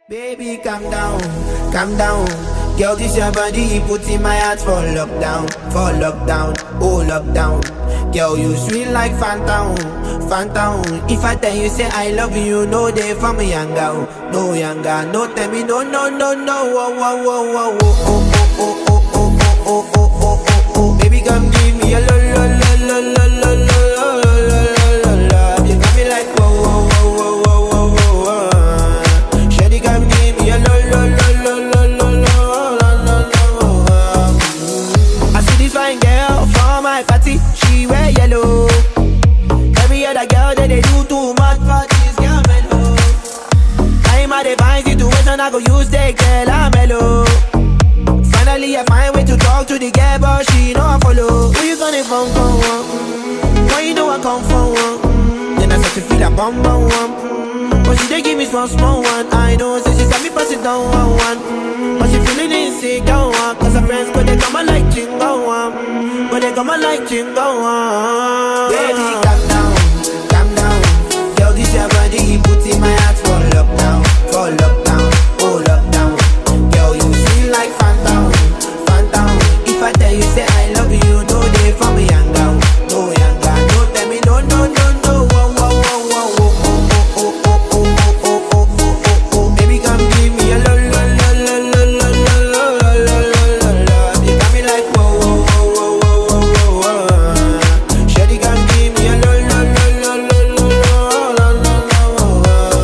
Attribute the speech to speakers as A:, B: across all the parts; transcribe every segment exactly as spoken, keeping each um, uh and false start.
A: Baby, calm down, calm down. Girl, this your body, put in my heart for lockdown, for lockdown, oh lockdown. Girl, you sweet like phantom, phantom. If I tell you say I love you, no day for me younger, no younger. No tell me no, no, no, no. Oh, oh, oh, oh, oh, oh, oh, oh, oh, oh, oh, oh, oh, oh. Baby, come give me a lo, lo, lo, lo, lo, lo, lo. She wear yellow. Every other girl that they do too much for this girl mellow. I'm at a fine situation, I go use the girl I'm mellow. Finally I find way to talk to the girl, but she know I follow. Who you gonna phone for one? Mm, why you know I come for one? Mm, then I start to feel a bum bum one. Mm, but she they give me small small one. I know, so she got me pass it down one one. Mm, but she feeling insecure one. Cause her friends go they come and like jingle one. Mm, but they come and like jingle one. Baby, calm down, calm down. Girl, this your body, put in my heart for lockdown, for lockdown, oh lockdown. Girl, you feel like phantom, phantom. If I tell you say I love you, no day for me young down, no young down. No tell me no, no, no, no. Oh, oh, oh, oh, oh, oh, oh, oh, oh, oh, oh, oh, oh, oh. Baby, come give me a lo, lo, lo, lo, lo, lo, lo, lo, lo, lo, lo, lo. You got me like whoa, whoa, whoa, whoa, whoa, whoa, whoa. Shawty, come give me a lo, lo, lo, lo, lo, lo, lo, lo, lo.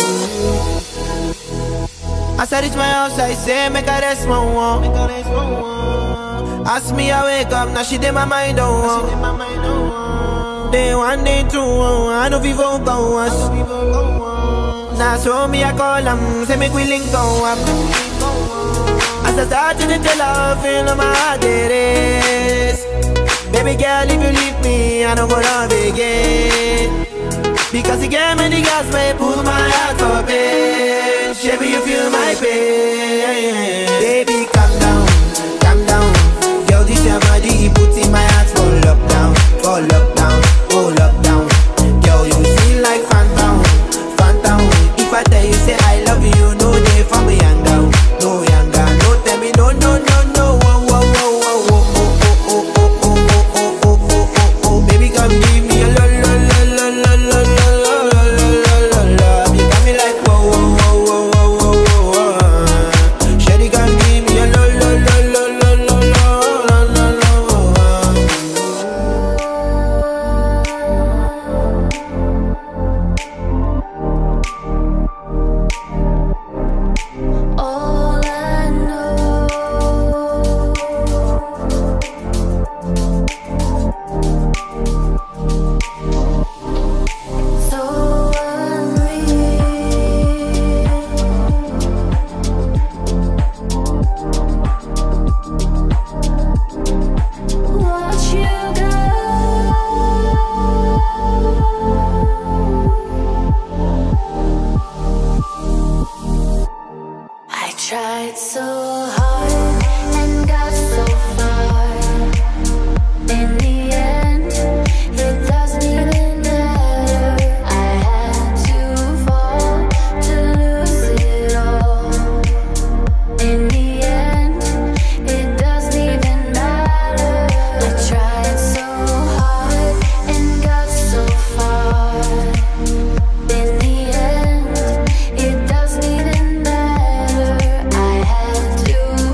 A: As I reach my house, I say, make a rest, my one. Ask me, I wake up, now she did my mind, oh, oh. Day one, day two, oh, I know people go us. Now so me, I call them, say make we link go up. As I start to tell her, feel on my heart it is. Baby girl, if you leave me, I don't go love again. Because you gave me the gas, may pull my heart for pain. Baby, you feel my pain. Baby, calm down, calm down. Girl, this your body, put in my heart for lockdown, for lockdown, oh lockdown. Girl, you feel like phantom, phantom. If I tell you say I love you, no day for me young down, no young down. No tell me no, no, no, no. Oh, oh, oh, oh, oh, oh, oh, oh, oh, oh, oh, oh, oh, oh. Baby, come give me a lo, lo, lo, lo, lo, lo, lo, lo, lo, lo, lo. You got me like whoa, whoa, whoa, whoa, whoa, whoa, whoa. Shawty, come give me a lo, lo, lo, lo, lo, lo, lo, lo, lo.
B: All I know, so unreal. Watch you go. I tried so hard and got so far. In the end, it doesn't even matter. I had to fall to lose it all. In the end, it doesn't even matter. I tried so hard and got so far. In the end, it doesn't even matter. I had to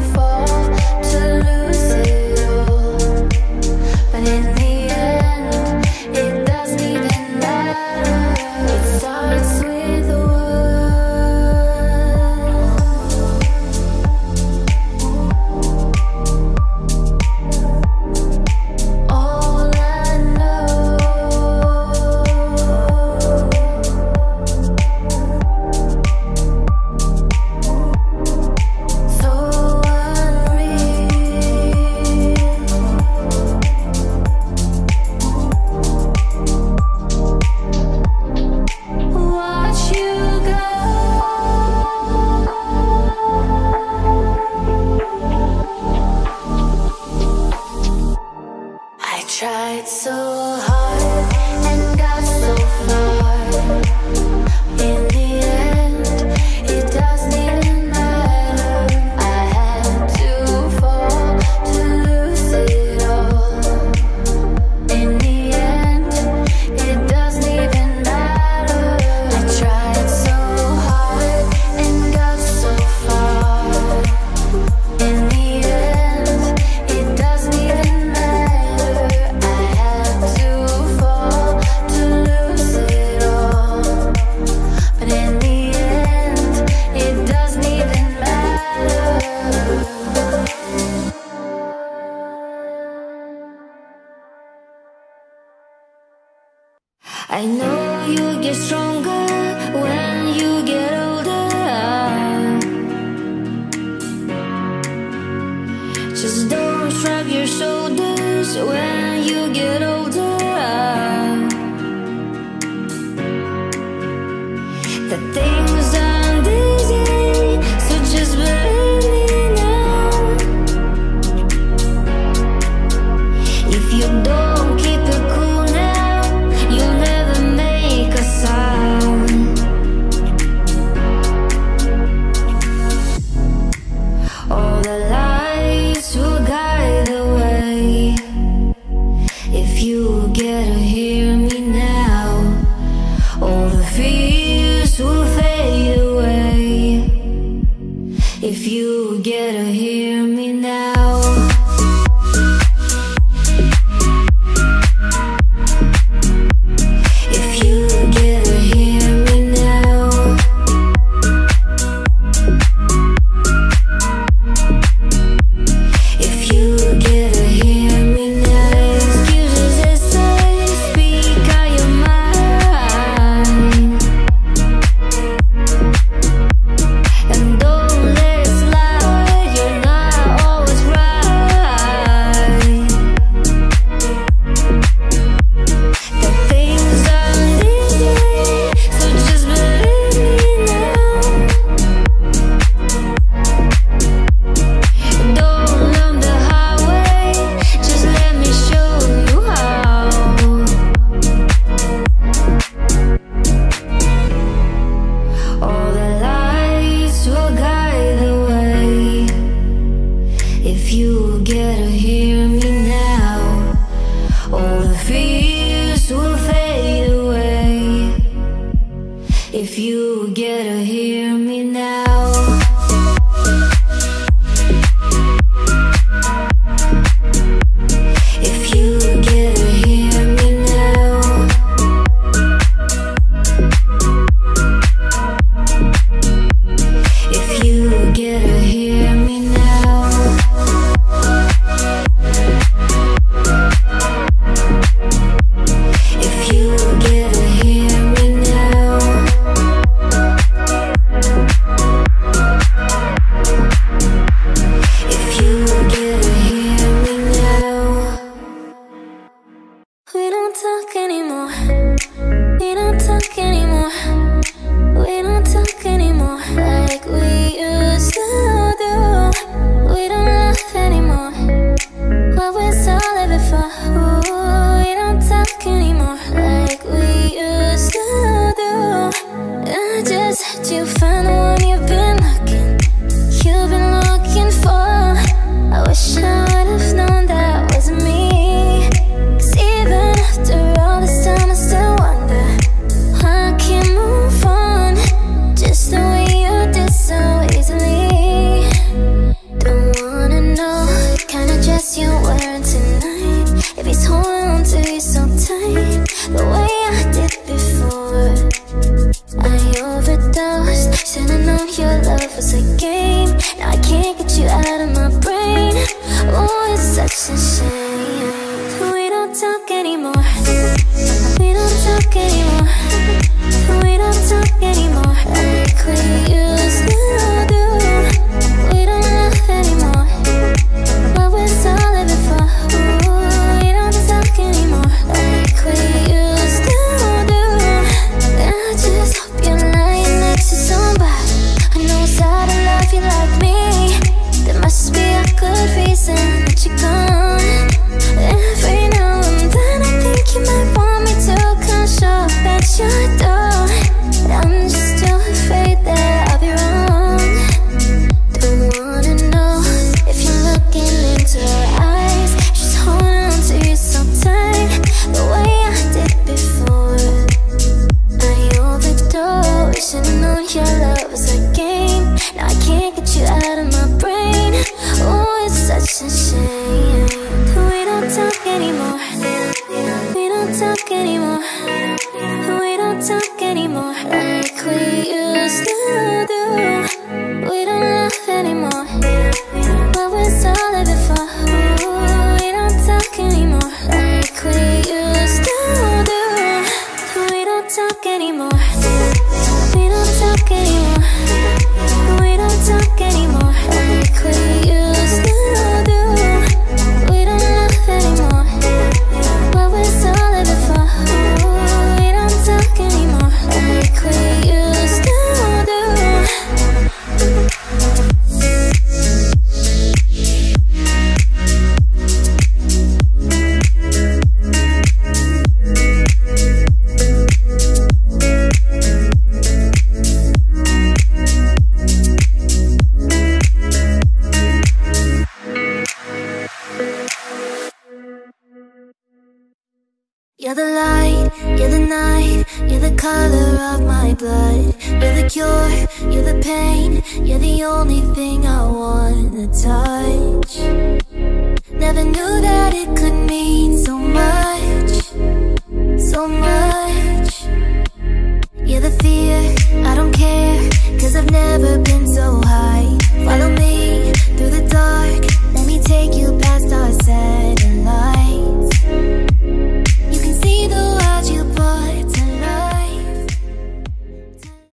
B: like we used to do. We don't laugh anymore. What was all of it for? Ooh, we don't talk anymore like we used to do. I just had you find the one you've been looking, you've been looking for. I wish I would've known that wasn't me. Cause even after all this time I still wonder why I can't move on just the way you did so easily. Don't wanna know the kind of dress you're wearing tonight, if he's holding on to you so tight the way I did before. I overdosed, should've known your love was a game. Now I can't get you out of my brain. Oh, it's such a shame. We don't talk anymore. We don't talk anymore. We don't talk anymore like we used to do. We don't laugh anymore. What was all of it for? Ooh, we don't talk anymore like we used to do. I just hope you're lying next to somebody who knows how to love you like me. There must be a good reason that you're gone. Every now and then I think you might want me to come show up at your door, but I'm just too afraid that I'll be wrong. Don't wanna know if you're looking into her eyes, she's holding on to you so tight the way I did before. I overdosed, should've known your love was a game. Now I can't get you out of my brain. Oh, it's such a shame. We don't talk anymore. We don't talk anymore. We don't talk anymore like we used to do. We don't laugh anymore. What was all of it for? Ooh, we don't talk anymore like we used to do. We don't talk anymore. We don't talk anymore. We don't talk anymore like we used to do. We don't laugh anymore. What was all of it for? Ooh, we don't talk anymore like we used to do. You're the light, you're the night, you're the color of my blood. You're the cure, you're the pain, you're the only thing I wanna touch. Never knew that it could mean so much, so much. You're the fear,